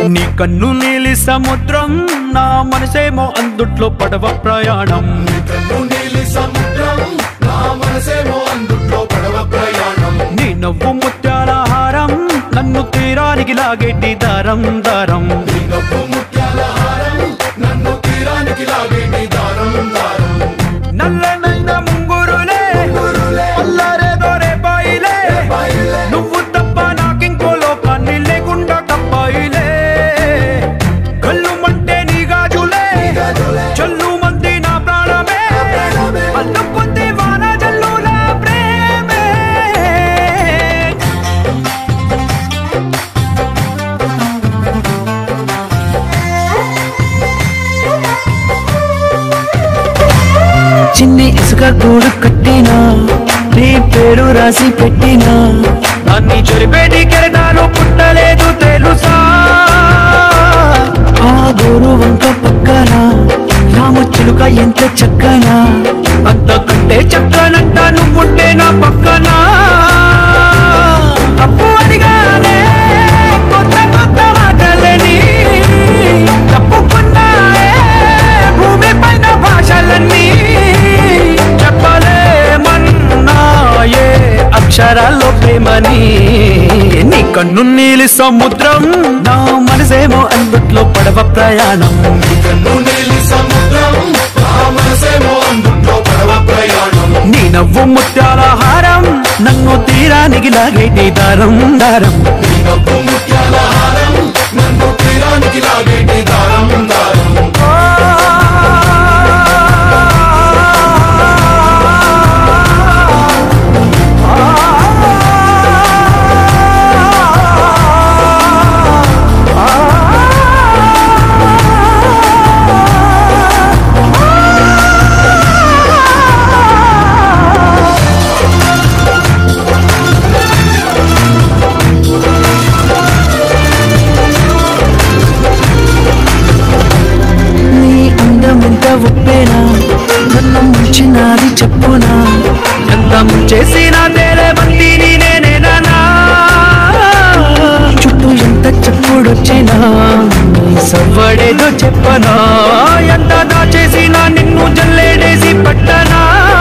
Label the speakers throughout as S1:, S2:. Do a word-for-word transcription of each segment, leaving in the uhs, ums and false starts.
S1: నీ కన్ను నీలి సముద్రం నా మనసేమో అందుట్లో పడవ ప్రయాణం నీ కన్ను నీలి సముద్రం నా మనసేమో అందుట్లో పడవ ప్రయాణం నీ నవ్వు ముత్యాల హారం నన్ను తీరానికి లాగేటి దారం దారం నీ నవ్వు ముత్యాల హారం నన్ను తీరానికి లాగేటి దారం దారం నల్లనైన ముంగురులే అల్లారేదో రేపాయిలే నువ్వు తప్ప నాకింకో లోకాన్ని లేకుండా తప్పాయిలే కళ్ళు మంటే నీ గాజులే చల్లు మంది నా ప్రాణమే అల్లు పొంది వాన జల్లుల ప్రేమే చిన్ని ఇసుక గూడు కట్టినా నీ పేరు రాసి పెట్టినా దాన్ని చెరిపేటి కెరటాలు పుట్టలేదు తెలుసా ఆ గోరు వంక పక్కన రామచిలుక ఎంత చక్కనా అంతకంటే చక్కనంట నువ్వుంటే నా పక్కన తప్పు అడిగానే కొత్త కొత్త మాటలని తప్పుకున్నాయే భూమి పైన భాషలన్నీ చెప్పలేమన్నాయే అక్షరాల్లో ప్రేమని నీ కన్ను నీలి సముద్రం నా మనసేమో అందుట్లో పడవ ప్రయాణం నీ కన్ను నీలి సముద్రం నా మనసేమో అందుట్లో పడవ ప్రయాణం నీ నవ్వు ముత్యాల హారం నన్ను తీరానికి లాగేటి దారం దారం నీ నవ్వు ముత్యాల హారం నన్ను తీరానికి లాగేటి దారం దారం ఉప్పేనా నన్ను ముంచినాది చెప్పునా ఎంత ముంచేసినా తేలే బంతిని నేనేనా చుట్టూ ఎంత చెప్పుడొచ్చినా సవ్వడేదో చెప్పనా ఎంత దాచేసినా నిన్ను జల్లేడేసి పట్టనా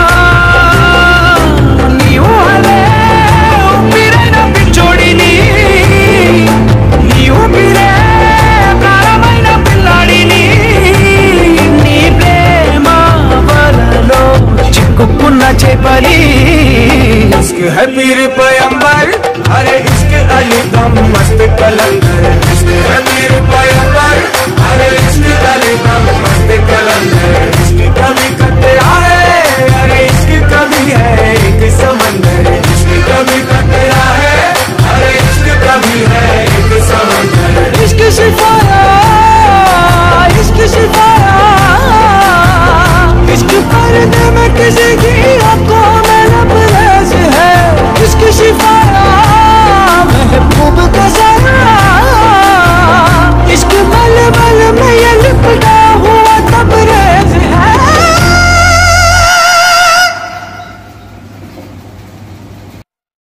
S1: నీవు అలే ఊపిరైన పిచ్చోడిని నీ ఊపిరే ప్రాణమైన పిల్లాడిని చిక్కుకున్న చేపలి ఇష్క్ హై పీర్ పయంబర్ అరే ఇష్క్ అలీ దమ్ మస్త్ కలంక